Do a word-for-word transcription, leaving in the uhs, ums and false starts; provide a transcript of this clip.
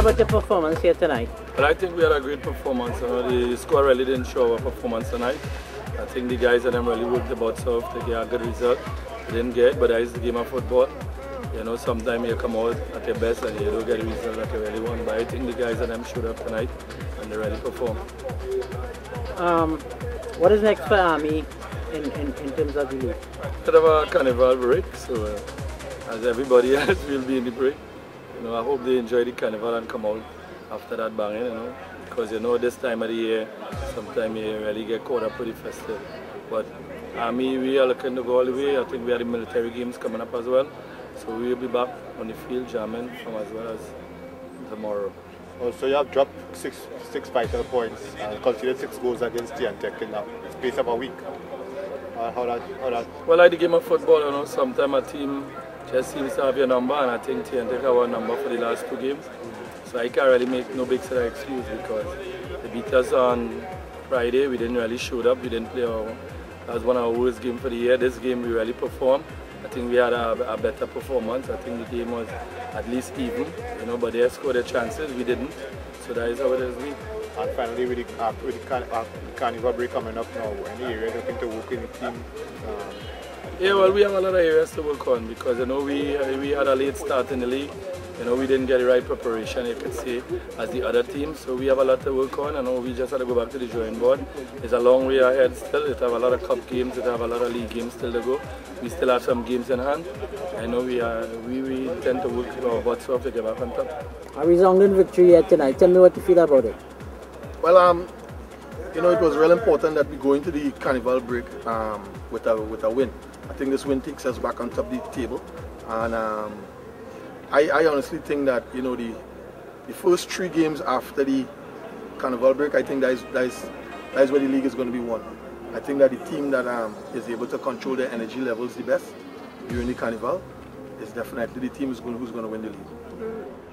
about your performance here tonight? Well, I think we had a great performance. You know, the squad really didn't show our performance tonight. I think the guys and them really worked the butts off to get a good result. They didn't get it, but that is the game of football. You know, sometimes you come out at your best and you don't get the result that you really want. But I think the guys and them showed up tonight and they really performed. Um, what is next for Army in, in, in terms of the league? Bit of a carnival break, so uh, as everybody else will be in the break. You know, I hope they enjoy the carnival and come out after that banging, you know, because you know this time of the year, sometimes you really get caught up with the festival. But Army, we are looking to go all the way. I think we have the military games coming up as well, so we will be back on the field jamming from as well as tomorrow. Also, you have dropped six six vital points and conceded six goals against T N Tech in the space of a week. Uh, how that, how that? Well, like the game of football, you know, sometimes a team just seems to have your number, and I think T N Tech have our number for the last two games. So I can't really make no big set of excuse because they beat us on Friday. We didn't really show up. We didn't play our. That was one of our worst games for the year. This game we really performed. I think we had a, a better performance. I think the game was at least even, you know, but they scored their chances. We didn't. So that is how it is. We. And finally, with the, uh, with the, car uh, the carnival break coming up now, any areas looking to work in the team? Um, yeah, well, we have a lot of areas to work on because you know we we had a late start in the league. You know, we didn't get the right preparation, you could say, as the other teams. So we have a lot to work on. I know we just had to go back to the drawing board. It's a long way ahead still. It have a lot of cup games. It have a lot of league games still to go. We still have some games in hand. I know we are we, we tend to work our butts off to get back on top. A resounding victory here tonight. Tell me what you feel about it. Well, um, you know, it was real important that we go into the carnival break um, with a with a win. I think this win takes us back on top of the table, and um, I, I honestly think that you know the the first three games after the carnival break, I think that is that is that is where the league is going to be won. I think that the team that um, is able to control their energy levels the best during the carnival is definitely the team who's going who's going to win the league.